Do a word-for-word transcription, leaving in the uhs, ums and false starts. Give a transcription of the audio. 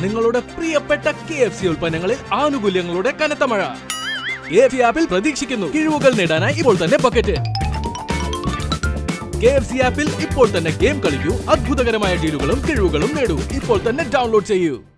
നിങ്ങളുടെ പ്രിയപ്പെട്ട K F C ഉൽപ്പന്നങ്ങളിൽ ആനുകൂല്യങ്ങളുടെ കനത്ത മഴ. കെ എഫ് സി ആപ്പിൽ പ്രതീക്ഷിക്കുന്നു. കിഴിവുകൾ നേടാനായി ഇപ്പോൾ തന്നെ ബക്കറ്റ്. കെ എഫ് സി ആപ്പിൽ ഇപ്പോൾ തന്നെ ഗെയിം കളിക്കൂ. അത്ഭുതകരമായ ഡീലുകളും കിഴിവുകളും നേടൂ. ഇപ്പോൾ തന്നെ ഡൗൺലോഡ് ചെയ്യൂ.